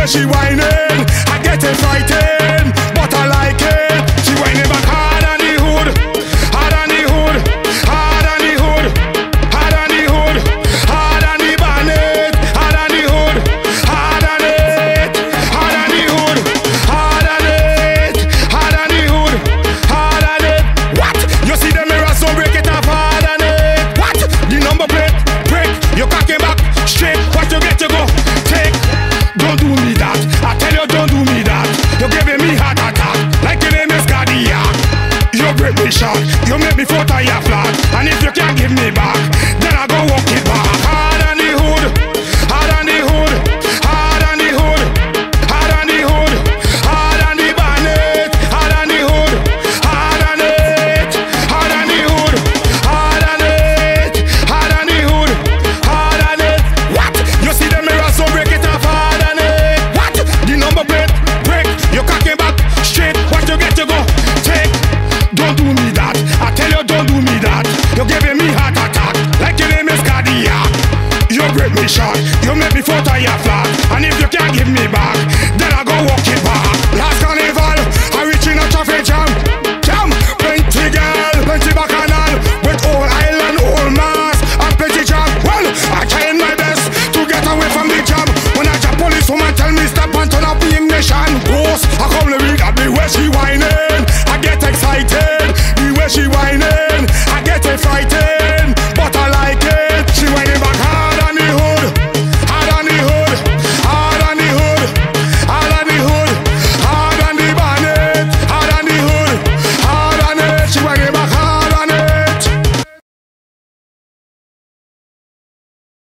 way she whining, I get it frightened, but I like it. She whining back hard on the hood, hard on the hood, hard on the hood, hard on the hood, hard on the bonnet, hard on the hood, hard on it, hard on the hood, hard on it, hard on the hood, hard on it. What? You see the mirror, so break it off hard on it. What? The number plate break, you cock it back straight. What you get to go take? Don't do me that. I tell you, don't do me that. You're giving me heart attack like your name is cardiac. You break me short, you make me foot on your flat. And if you can't give me back, then I go walk it back. Hard on the hood, hard on the hood, hard on the hood, hard on the hood, hard on the bonnet, hard on the hood, hard on it, hard on the hood, hard on it, hard on the hood, hard on it. What? You see the mirror, so break it off hard on it. What? The number plate break, you cock it back straight. What you get to go take? Don't do me that. I tell you, don't do me that. You're giving me heart attack like your name is cardiac. You break me short, you make me foot on your flat. And if you can't give me